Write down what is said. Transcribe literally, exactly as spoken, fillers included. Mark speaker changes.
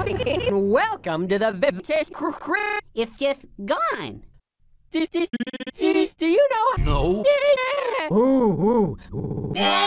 Speaker 1: Welcome to the Vivis cr-
Speaker 2: It's just gone.
Speaker 1: Do, do, do, do you know?
Speaker 3: No.
Speaker 1: Ooh, ooh, ooh.